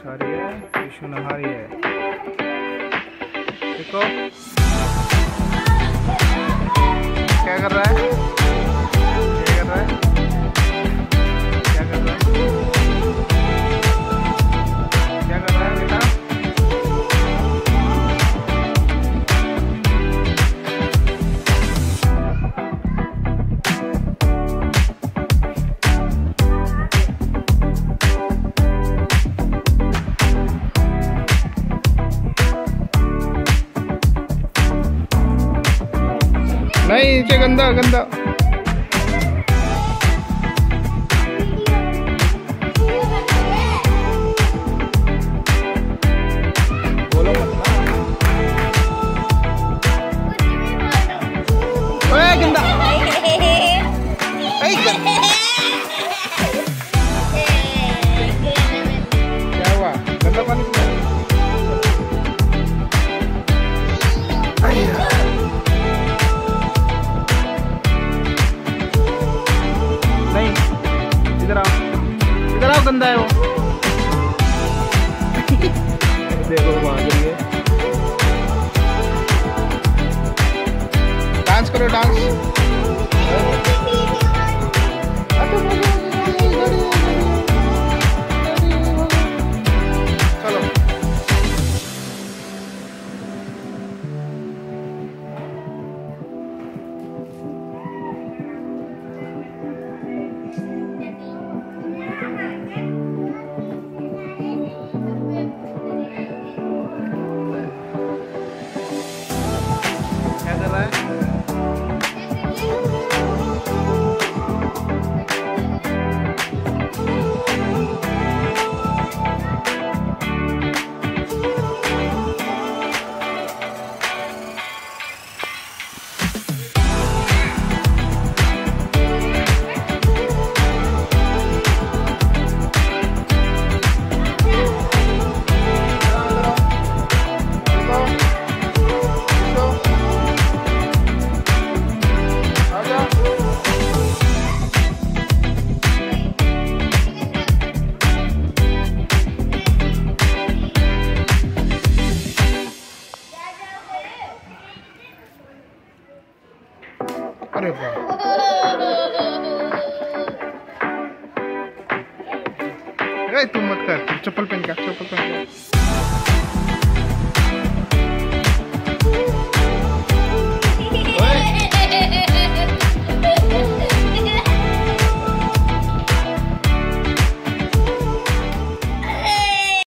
खा रही है, त्रिशु नहा रही है। देखो क्या कर रहा है, क्या कर रहा है, क्या कर रहा है, क्या कर रहा है बेटा? नहीं, नीचे गंदा गंदा। बोलो मत ना। ओए गंदा, क्या हुआ? गंदा पानी पिया? इधर आओ, इधर आओ, गंदा है वो। देखो वहां गिर गए। डांस करो, डांस। चलो अरे वाह, तुम मत कर, चप्पल पहन के, चप्पल पहन के।